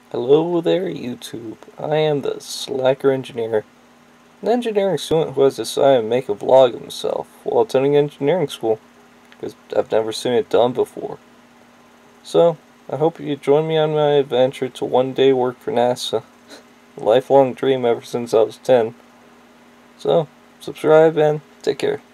Hello there, YouTube. I am the Slacker Engineer, an engineering student who has decided to make a vlog of himself while attending engineering school, because I've never seen it done before. So, I hope you join me on my adventure to one day work for NASA. A lifelong dream ever since I was 10. So, subscribe and take care.